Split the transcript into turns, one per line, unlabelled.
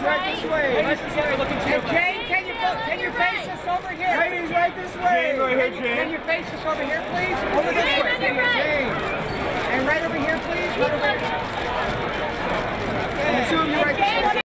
right this way.
Ladies and gentlemen, looking to your left.
Jane, can you face us over here? Ladies, right this way.
Jane, right here, Jane.
Can you face us over here, please? Over this way. Jane.